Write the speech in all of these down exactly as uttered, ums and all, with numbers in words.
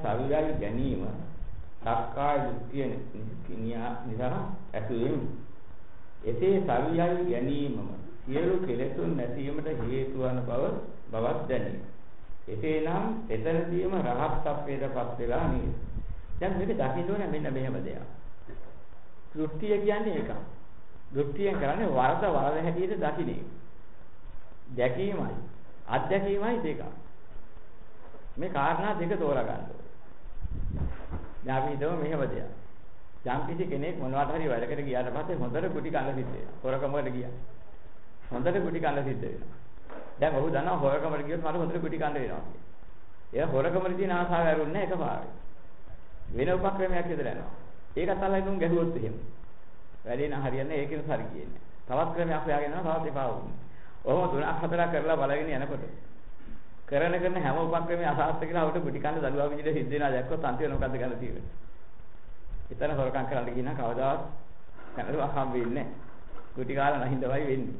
සවියයි ගැනීම සක්කාය දෘෂ්ටිය නිසා ඇතිවෙන. එසේ සවියයි ගැනීමම සියලු කෙලෙසුන් නැසීමට හේතු වන බව බවක් දැනේ. එසේනම් එතනදීම රහත් ත්වයටපත් වෙලා නේද? දැන් මේක දකින්න ඕනේ මෙන්න මෙහෙම දෙයක්. දෘෂ්ටිය කියන්නේ ඒක. දෘෂ්ටියෙන් කරන්නේ වරද වරද හැටියට දකින්නේ. දැකීමයි අත්දැකීමයි දෙක. මේ කාරණා දෙක තෝරා ගන්න ඕනේ. දැන් අපි හිතමු මෙහෙම දෙයක්. යම් කිසි කෙනෙක් මොනවට හරි වැඩකට ගියාට පස්සේ හොඳට කුටි කන්න සිද්ධ වෙනවා. හොරකමකට ගියා. හොඳට කුටි කන්න සිද්ධ වෙනවා. දැන් ඔහු දන්නවා හොරකමකට ගියොත් මට හොඳට කුටි කන්න වෙනවා කියලා. එයා හොරකමට තියෙන ආසාව ඇරුන්නේ එකපාරේ. වෙන උපක්‍රමයක් හදලා යනවා. ඒකත් අල්ලගෙන උන් ගැහුවොත් එහෙම. වැඩේ නම් හරියන්නේ ඒකෙන් සරි කියන්නේ. තවත් ක්‍රමයක් හොයාගෙන යනවා තවත් එපා වුණා. ඔහොම තුනක් හතරක් කරලා බලගෙන යනකොට කරන කරන හැම උපක්‍රමයක් අසාර්ථක කියලා අපිට කුටි කන්න දරුවා විදිහට සිද්ධ වෙනවා දැක්කොත් අන්තිම මොකද්ද කරන්න තියෙන්නේ? එතන හොරකම් කරන්න ගිහින් කවදාවත් කනරුවක් හම්බ වෙන්නේ නැහැ. කුටි කාලා නැහින්දවයි වෙන්නේ.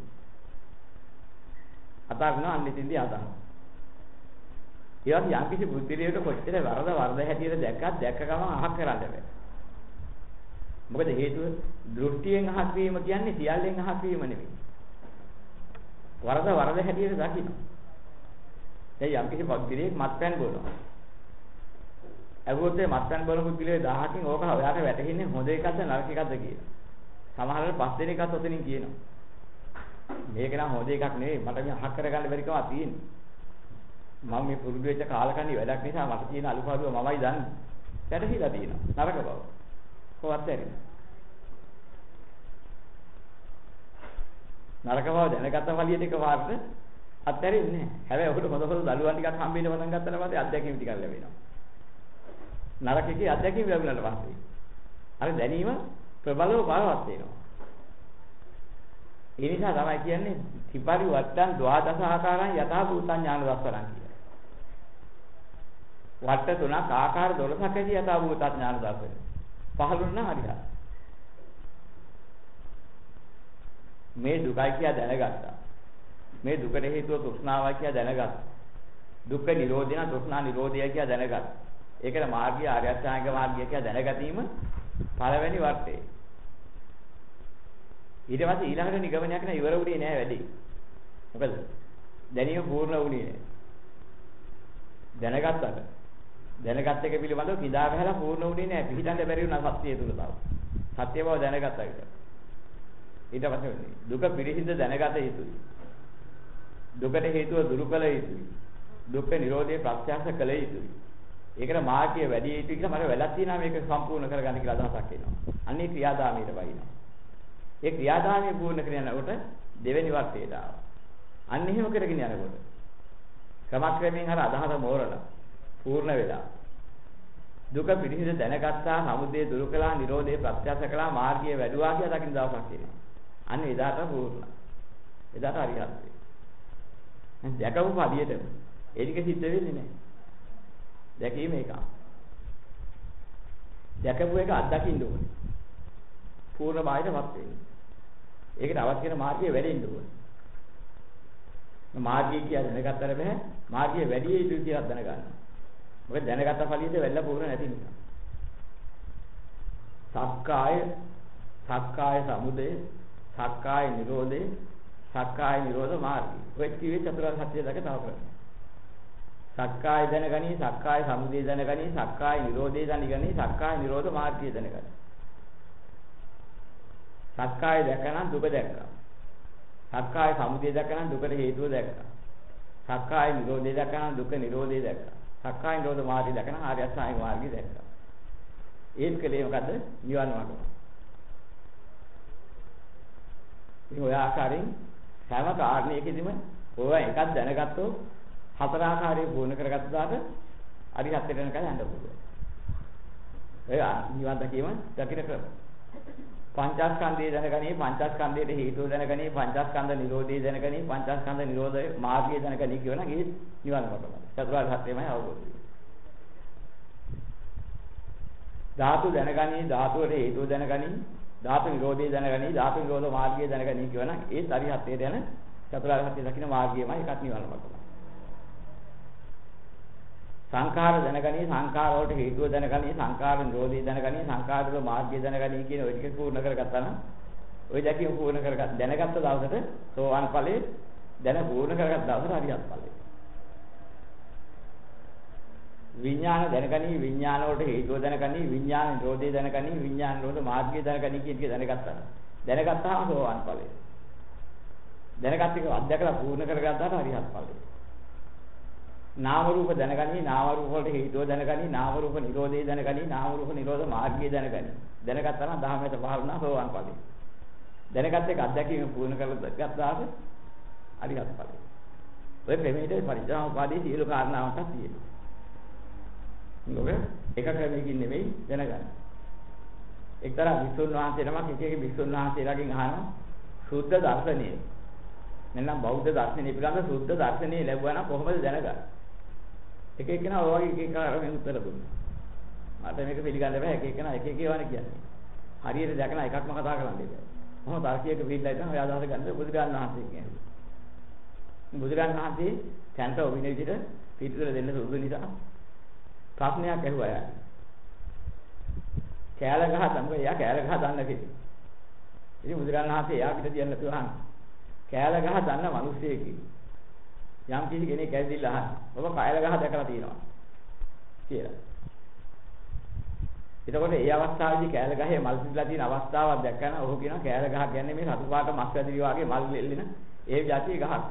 අතාරිනවා අන්නිතින්දී අතන. ඊවත් යම් කිසි බුද්ධිලියට කොච්චර වරද වරද හැටියට දැක්කත් දැක්ක ගමන් අහක් කරන්න බෑ. මොකද හේතුව දෘෂ්ටියෙන් අහක් වීම කියන්නේ සියල්ලෙන් අහක් වීම නෙවෙයි. වරද වරද හැටියට දකින්න. දැන් යම් කිසි බුද්ධිලියෙක් මත්පැන් බොනවා. අගොත් මේ මත්පැන් බොන බුද්ධිලියේ දහහකින් ඕක ඔයාට වැටහෙන්නේ හොඳ එකක්ද නරක එකක්ද කියලා. සමහරවල් පස් දෙනෙක් අත් ඔතනින් කියනවා. මේක නම් හොඳ එකක් නෙවෙයි මට මේ අහක් කරගන්න බැරි කමක් තියෙන්නේ. මම මේ පුරුදු වෙච්ච කාලකන්ණි වැඩක් නිසා මට තියෙන අලුපාඩුව මමයි දන්නේ. වැටහිලා තියෙනවා නරක බව. කොහොමද ඇරෙන්නේ? නරක බව දැනගත්ත වලියට එක වාරට අත්හැරෙන්නේ නැහැ. හැබැයි ඔකට හොඳ හොඳ දළුවන් ටිකක් හම්බෙන්න පටන් ගත්තාට පස්සේ අත්දැකීම් ටිකක් ලැබෙනවා. නරකයේ අත්දැකීම් ලැබුණාට පස්සේ අර දැනීම ප්‍රබලව බලවත් වෙනවා. ඒ නිසා තමයි කියන්නේ ත්‍රිපරි වට්ටන් ද්වාදස ආකාරයන් යථා භූතං ඥාන දස්සරන් කියලා. වට්ට තුනක් ආකාර දොළහක් ඇති යථා භූත ඥාන දස්සරය. පහළුණ හරියට. මේ දුකයි කියලා දැනගත්තා. මේ දුකට හේතුව තෘෂ්ණාවයි කියලා දැනගත්තා. දුක්ඛ නිරෝධය න තෘෂ්ණා නිරෝධය කියලා දැනගත්තා. ඒකට මාර්ගය ආර්ය අෂ්ටාංග මාර්ගය කියලා දැනගැනීම පළවෙනි වර්තේ. ඊට පස්සේ ඊළඟට නිගමනයක් නෑ ඉවර වුණේ නෑ වැඩි. මොකද දැනීම පූර්ණ වුණේ නෑ. දැනගත්තට දැනගත් එක පිළිබඳව කිදා ගහලා පූර්ණ වුණේ නෑ. පිළිදන්න බැරි වුණා සත්‍යය තුල තව. සත්‍ය බව දැනගත්තා විතර. ඊට පස්සේ දුක පිළිසිඳ දැනගත යුතුයි. දුකට හේතුව දුරු කළ යුතුයි. දුක්ඛ නිරෝධයේ ප්‍රත්‍යක්ෂ කළ යුතුයි. ඒකට මාර්ගය වැඩි යුතුයි කියලා මට වැලක් තියෙනවා මේක සම්පූර්ණ කරගන්න කියලා අදහසක් එනවා. අන්නේ ක්‍රියාදාමයට වයින්නවා. ඒ ක්‍රියාදාමයේ පූර්ණ කරනකොට දෙවෙනි වර්තයට ආවා. අන්න එහෙම කරගෙන යනකොට ක්‍රමක්‍රමයෙන් අර අදහස මෝරලා පූර්ණ වෙලා දුක පිළිසිඳ දැනගත්තා, සමුදය දුරු කළා, නිරෝධය ප්‍රත්‍යක්ෂ කළා, මාර්ගය වැඩුවා කියලා දකින්න දවසක් එනවා. අන්න එදාට පූර්ණ. එදාට හරියට. දැකපු පළියට ඒක සිද්ධ වෙන්නේ නැහැ. දැකීම එක. දැකපු එක අත්දකින්න ඕනේ. පූර්ණ භාවයටපත් වෙන්නේ. ඒකට අවශ්‍ය කරන මාර්ගය වැඩෙන්න ඕනේ. මාර්ගය කියලා දැනගත්තට බෑ. මාර්ගය වැඩි යුතුයි කියලා දැනගන්න. මොකද දැනගත්ත පළියට වෙල්ල පූර්ණ නැති නිසා. සක්කාය, සක්කාය සමුදය, සක්කාය නිරෝධය, සක්කාය නිරෝධ මාර්ගය. ඔය කිව්වේ චතුරාර්ය සත්‍ය දැක තව කරන්නේ. සක්කාය දැනගනි, සක්කාය සමුදය දැනගනි, සක්කාය නිරෝධය දැනගනි, සක්කාය නිරෝධ මාර්ගය දැනගනි. සක්කාය දැකනනම් දුක දැක්කා. සක්කාය සමුදය දැකනනම් දුකට හේතුව දැක්කා. සක්කාය නිරෝධය දැකනනම් දුක නිරෝධය දැක්කා. සක්කාය නිරෝධ මාර්ගය දැකනනම් ආර්ය අෂ්ටාංගික මාර්ගය දැක්කා. ඒත් කලේ මොකද්ද? නිවන් මාර්ගය. මේ ඔය ආකාරයෙන් හැම කාරණයකදීම ඔය එකක් දැනගත්තොත් හතර ආකාරයේ පූර්ණ කරගත්තාට අරිහත් වෙනකන් යන්න පුළුවන්. ඒ නිවන් දැකීම දකින්න ක්‍රම. පංචස්කන්ධය දැනගනි, පංචස්කන්ධයේ හේතුව දැනගනි, පංචස්කන්ධ නිරෝධය දැනගනි, පංචස්කන්ධ නිරෝධය මාර්ගය දැනගනි කියවන ඒ නිවන් මාර්ගය. චතුරාර්ය සත්‍යමයි අවබෝධ වෙන්නේ. ධාතු දැනගනි, ධාතුවේ හේතුව දැනගනි, ධාතු නිරෝධය දැනගනි, ධාතු නිරෝධ මාර්ගය දැනගනි කියවන ඒ අරිහත්ත්වයට යන චතුරාර්ය සත්‍ය දකින්න මාර්ගයමයි එකක් නිවන් මාර්ගය. සංඛාර දැනගනි සංඛාර වලට හේතුව දැනගනි සංඛාර නිරෝධය දැනගනි සංඛාර වල මාර්ගය දැනගනි කියන ඔය ටික පූර්ණ කරගත්තා නම් ඔය දැකීම පූර්ණ කරගත්ත දැනගත්ත දවසට සෝවාන් ඵලයේ දැන පූර්ණ කරගත්ත දවසට හරියට ඵලය. විඥාන දැනගනි විඥාන වලට හේතුව දැනගනි විඥාන නිරෝධය දැනගනි විඥාන නිරෝධ මාර්ගය දැනගනි කියන ටික දැනගත්තා. දැනගත්තාම සෝවාන් ඵලය. දැනගත්ත එක අධ්‍යක්ෂලා පූර්ණ කරගත්තාට හරියට ඵලය. නාම රූප දැනගනි නාම රූප වලට හේතුව දැනගනි නාම රූප නිරෝධය දැනගනි නාම රූප නිරෝධ මාර්ගය දැනගනි. දැනගත්තා නම් දහමෙත පහළ වුණා සෝවාන් ඵලය. දැනගත්ත එක අධ්‍යක්ෂීම පූර්ණ කරගත්තාට හරියට ඵලය. ඔය ප්‍රමේයයේ පරිඥාපාදී සියලු කාරණාවක් තියෙනවා. මොකද එක ක්‍රමයකින් නෙමෙයි දැනගන්න. එක්තරා විසුණු වහන්සේ නමක් එක එක විසුණු වහන්සේලාගෙන් අහනවා සුද්ධ දර්ශනය. නැත්නම් බෞද්ධ දර්ශනය පිළිබඳ සුද්ධ දර්ශනය ලැබුවා නම් කොහොමද දැනගන්නේ? එක එකනා ඔය වගේ එක එක ආකාරයෙන් උත්තර දුන්නා. මට මේක පිළිගන්න බෑ එක එකනා එක එක ඒවානේ කියන්නේ. හරියට දැකලා එකක්ම කතා කරන්නේ බෑ. මොහොම තර්කයක පිළිලා ඉතින් ඔය අදහස ගන්න බුදුරජාණන් වහන්සේ කියන්නේ. බුදුරජාණන් වහන්සේ තැන්ට ඔබින විදිහට පිටුදල දෙන්න සුදු නිසා ප්‍රශ්නයක් ඇහුවා යා. කෑල ගහ තමයි යා කෑල ගහ දන්න කෙනෙක්. ඉතින් බුදුරජාණන් වහන්සේ යා පිට තියන්න තුහන්. කෑල ගහ දන්න මිනිස්සෙක් යම් කිසි කෙනෙක් ඇවිදලා අහන ඔබ කෑල ගහ දැකලා තියෙනවා කියලා. එතකොට ඒ අවස්ථාවේදී කෑල ගහේ මල් පිපිලා තියෙන අවස්ථාවක් දැක්කම ඔහු කියනවා කෑල ගහ කියන්නේ මේ සතු පාට මස් වැදිරි වගේ මල් එල්ලෙන ඒ જાතියේ ගහක්.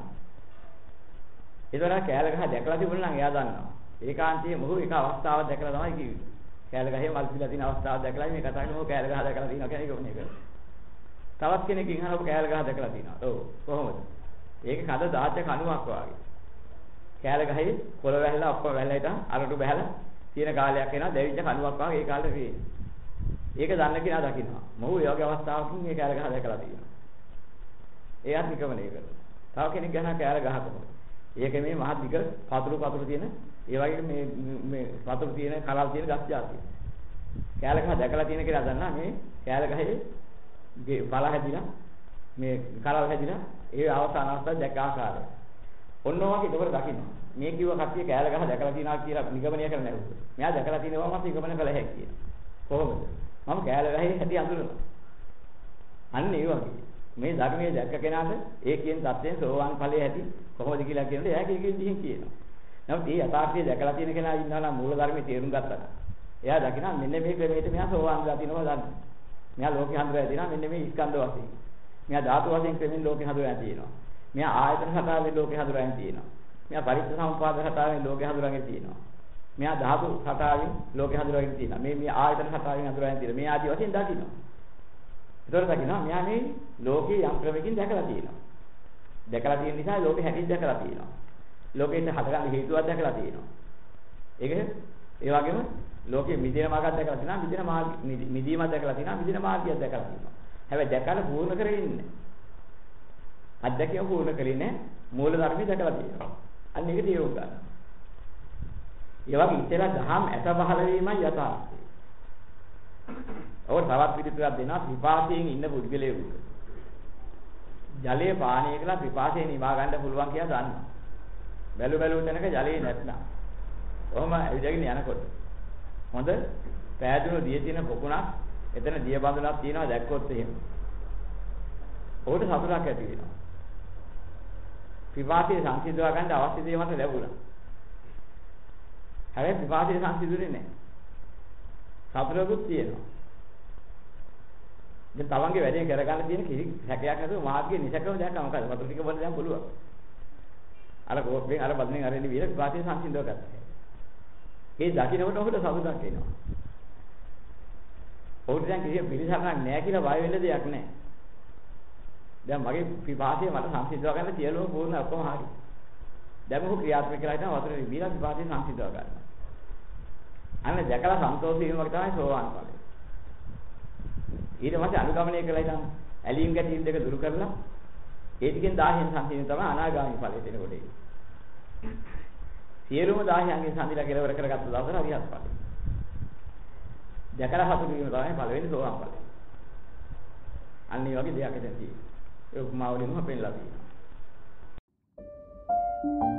ඒතර කෑල ගහ දැකලා තිබුණා නම් එයා දන්නවා. ඒකාන්තයේ මොහු එක අවස්ථාවක් දැකලා තමයි කිව්වේ. කෑල ගහේ මල් පිපිලා තියෙන අවස්ථාවක් දැකලා මේ කතා කරන්නේ මොහු කෑල ගහ දැකලා තියෙනවා කියන එක මොනේ කරන්නේ. තවත් කෙනෙක්ගෙන් අහනවා ඔබ කෑල ගහ දැකලා තියෙනවා. ඔව් කොහොමද? ඒක කඩ දාච්ච කණුවක් වගේ. කෑල ගහේ පොළ වැහලා ඔක්කොම වැහලා හිටන් අරටු බහැලා තියෙන කාලයක් එනවා දැවිච්ච කණුවක් වගේ ඒ කාලේ තියෙන්නේ. ඒක දන්න කෙනා දකින්නවා. මොහු ඒ වගේ අවස්ථාවකින් මේ කෑල ගහ දැකලා තියෙනවා. ඒත් නිකමනේ කරනවා. තව කෙනෙක් ගහන කෑල ගහ කොහොමද? ඒක මේ මහ දිග පතුරු පතුරු තියෙන ඒ වගේ මේ මේ පතුරු තියෙන කලල් තියෙන ගස් జాතිය. කෑල ගහ දැකලා තියෙන කෙනා දන්නා මේ කෑල ගහේ බල හැදිලා මේ කලල් හැදිලා ඒ අවසාන අවස්ථාවේ දැක ආකාරය. ඔන්න ඔයගේ ඒකවල දකින්න. මේ කිව්ව කට්ටිය කෑල ගහ දැකලා තියෙනවා කියලා නිගමනය කරන්න ඇහුවා. මෙයා දැකලා තියෙනවා මම නිගමනය කළ හැකියි. කොහොමද? මම කෑල ගහේ හැටි අඳුරනවා. අන්න ඒ වගේ. මේ ධර්මයේ දැක්ක කෙනාට ඒ කියන தත්යෙන් සෝවාන් ඵලයේ ඇති කොහොමද කියලා කියනකොට එයා කීකින් දිහින් කියනවා. නමුත් මේ යථාර්ථය දැකලා තියෙන කෙනා ඉන්නවා නම් මූල ධර්මයේ තේරුම් ගත්තා. එයා දකිනවා මෙන්න මේ ක්‍රමයට මෙයා සෝවාන් වෙලා තිනවා දන්නවා. මෙයා ලෝකේ හඳුරලා තියෙනවා මෙන්න මේ ස්කන්ධ වශයෙන්. මෙයා ධාතු වශයෙන් ක්‍රමෙන් ලෝකේ හඳුරලා තියෙනවා. මෙයා ආයතන හතරෙන් ලෝකේ හඳුරලා තියෙනවා. මෙයා පරිච්ඡේද සමුප්පාද හතරෙන් ලෝකේ හඳුරගෙන තියෙනවා. මෙයා ධාතු හතරෙන් ලෝකේ හඳුරගෙන තියෙනවා. මේ මේ ආයතන හතරෙන් හඳුරගෙන තියෙනවා. මේ ආදි වශයෙන් දකිනවා. ඒතකොට දකිනවා මෙයා මේ ලෝකේ යම් ක්‍රමකින් දැකලා තියෙනවා. දැකලා තියෙන නිසා ලෝකේ හැටි දැකලා තියෙනවා. ලෝකෙට හදගන්න හේතුවක් දැකලා තියෙනවා. ඒක ඒ වගේම ලෝකෙ මිදෙන මාර්ගයක් දැකලා තියෙනවා. මිදෙන මාර්ග මිදීමක් දැකලා තියෙනවා. මිදෙන මාර්ගයක් දැකලා තියෙනවා. හැබැයි දැකලා පූර්ණ කරගෙන ඉන්නේ. අධ්‍යක්ෂය පූර්ණ කරන්නේ මූල ධර්මي දැකලා තියෙනවා. අන්න ඒක තේරුම් ගන්න. ඒ වගේ ඉතලා දහම් ඇත පහළ වීමයි යථාර්ථය. ඔව් තවත් පිළිතුරක් දෙනවා විපාකයෙන් ඉන්න පුද්ගලයෙකුට. ජලයේ පානය කළා විපාකයෙන් නිවා ගන්න පුළුවන් කියලා දන්නවා. බැලු බැලු තැනක ජලයේ නැත්නම්. ඔහොම ඇවිදගෙන යනකොට හොඳ පෑදුණු දිය තියෙන පොකුණක් එතන දිය බඳුනක් තියෙනවා දැක්කොත් එහෙම. ඔහුට සතුටක් ඇති වෙනවා. විපාකයේ සංසිඳවා ගන්න අවශ්‍ය දේ මට ලැබුණා. හැබැයි විපාකයේ සංසිඳුනේ නැහැ. සතුටකුත් තියෙනවා. දැන් තවන්ගේ වැඩේ කරගන්න තියෙන කිසි හැකයක් නැතුව මාර්ගයේ නිසකව දැක්කම මොකද? වතුර ටික බොන්න දැන් පුළුවන්. අර කෝප්පෙන් අර බද්දෙන් අරගෙන විල විපාකයේ සංසිඳව ගත්තා. ඒ දකින්නකොට ඔහුට සතුටක් එනවා. ඔහුට දැන් කිසි පිළිසරණක් නැහැ කියලා බය වෙන්න දෙයක් නැහැ. දැන් මගේ විපාකයේ මට සංසිඳව ගන්න සියලුම පූර්ණ ඔක්කොම හරි. දැන් මොකද ක්‍රියාත්මක කරලා හිටන් වතුරේ විල විපාකයේ සංසිඳව ගන්නවා. අන්න දැකලා සන්තෝෂ වීම වගේ තමයි සෝවාන් ඵලය. ඊට පස්සේ අනුගමනය කළා ඉතින් ඇලීම් ගැටීම් දෙක දුරු කරලා ඒ ටිකෙන් දහයෙන් සංසිඳන තමයි අනාගාමී ඵලයට එනකොට එන්නේ. සියලුම දහයන්ගෙන් සංසිඳලා කෙලවර කරගත්ත දවසට හරියට ඵලය. දැකලා හසු වීම තමයි පළවෙනි සෝවාන් ඵලය. අන්න ඒ වගේ දෙයක් දැන් තියෙනවා. ඒ උපමාවලින්ම පෙන්නලා තියෙනවා.